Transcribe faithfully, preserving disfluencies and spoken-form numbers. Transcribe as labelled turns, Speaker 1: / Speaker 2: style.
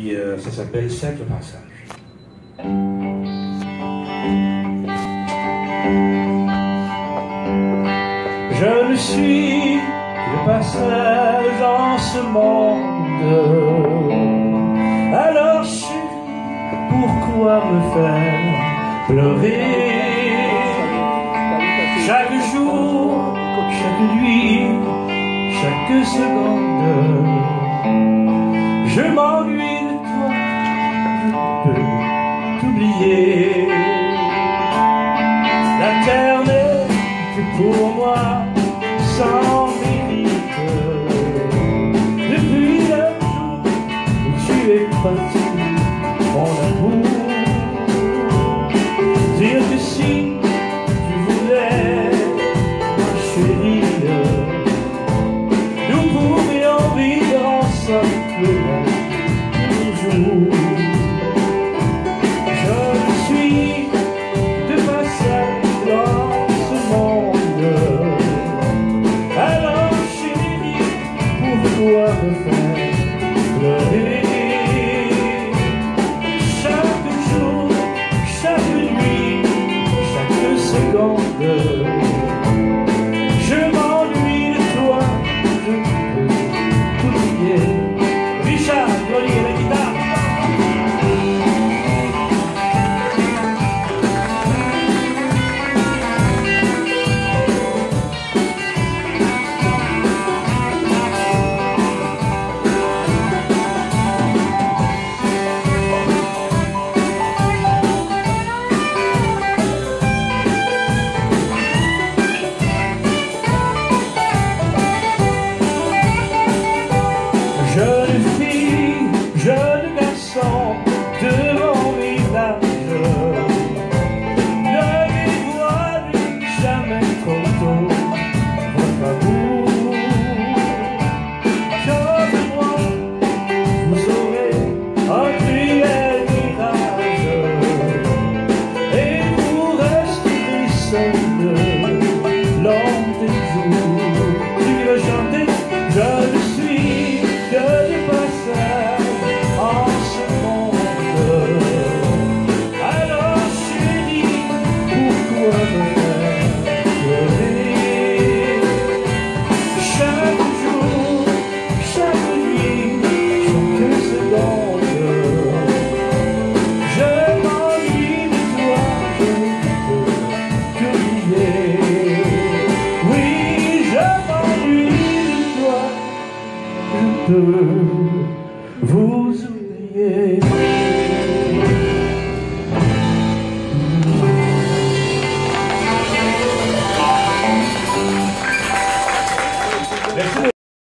Speaker 1: puis euh, ça s'appelle Simple Passage. Je ne suis que passage en ce monde. Alors chérie, pourquoi me faire pleurer? Chaque jour, chaque nuit, chaque seconde, je m'ennuie de toi, je peux t'oublier. La terre n'est que pour moi sans limite. Depuis le jour où tu es parti, mon amour, dire que si tu voulais, ma chérie, nous pourrions vivre ensemble toujours. Je suis de passage dans ce monde. Alors chérie, pourquoi me faire pleurer? Chaque jour, chaque nuit, chaque seconde, je m'ennuie de toi, je peux t'oublier. Richard, Grenier, la guitare. Jeune fille, jeune garçon, devant mes visage, ne dévoilez jamais trop tôt votre amour. Comme moi, vous aurez un cruel mirage et vous resterez seul long des jours. Tu veux chanter? Je le suis que de passage en ce monde. Alors chérie, pourquoi me faire pleurer? Chaque jour, chaque nuit, chaque seconde, je m'ennuie de toi, je peux t'oublier. Oui, je m'ennuie de toi, je peux vous oublier. Merci.